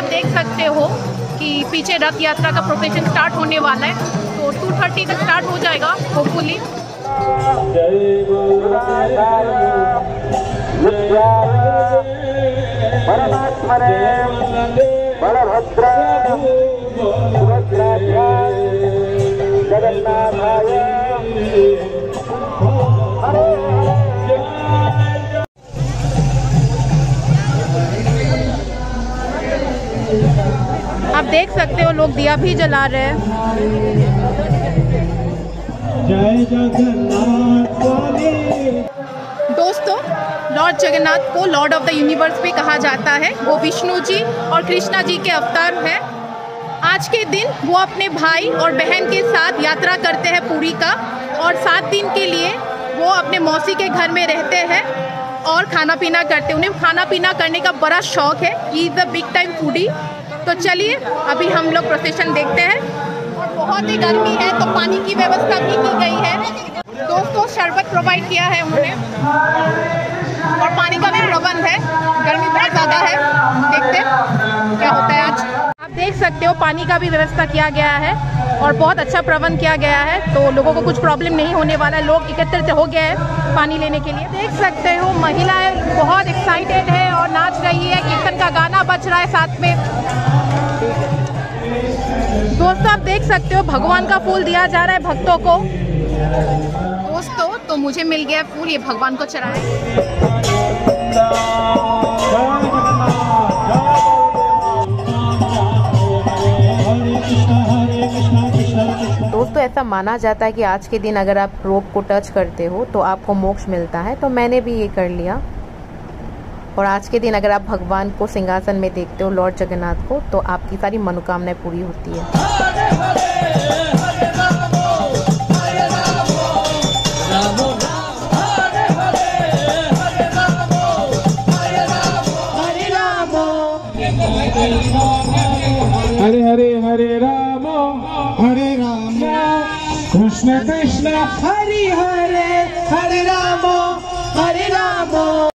आप देख सकते हो कि पीछे रथ यात्रा का प्रोसेशन स्टार्ट होने वाला है, तो 2:30 तक स्टार्ट हो जाएगा होपफुली। आप देख सकते हो लोग दिया भी जला रहे हैं। जय जगन्नाथ बोले। दोस्तों, लॉर्ड जगन्नाथ को लॉर्ड ऑफ द यूनिवर्स भी कहा जाता है। वो विष्णु जी और कृष्णा जी के अवतार हैं। आज के दिन वो अपने भाई और बहन के साथ यात्रा करते हैं पुरी का, और 7 दिन के लिए वो अपने मौसी के घर में रहते हैं और खाना पीना करते हैं। उन्हें खाना पीना करने का बड़ा शौक है। He is a big time foodie. तो चलिए अभी हम लोग प्रोसेशन देखते हैं। और बहुत ही गर्मी है तो पानी की व्यवस्था भी की गई है। दोस्तों, शरबत प्रोवाइड किया है उन्होंने और पानी का भी प्रबंध है। गर्मी बहुत ज़्यादा है, देखते हैं क्या होता है आज। आप देख सकते हो पानी का भी व्यवस्था किया गया है और बहुत अच्छा प्रबंध किया गया है, तो लोगों को कुछ प्रॉब्लम नहीं होने वाला है। लोग एकत्रित हो गए हैं पानी लेने के लिए। देख सकते हो महिलाएं बहुत एक्साइटेड है और नाच रही है। कीर्तन का गाना बज रहा है साथ में। दोस्तों, आप देख सकते हो भगवान का फूल दिया जा रहा है भक्तों को। दोस्तों, तो मुझे मिल गया फूल, ये भगवान को चढ़ाए। दोस्तों, ऐसा माना जाता है कि आज के दिन अगर आप रोप को टच करते हो तो आपको मोक्ष मिलता है, तो मैंने भी ये कर लिया। और आज के दिन अगर आप भगवान को सिंहासन में देखते हो, लॉर्ड जगन्नाथ को, तो आपकी सारी मनोकामनाएं पूरी होती है। हरे हरे हरे राम कृष्ण कृष्ण हरि हरे हरे राम हरे राम।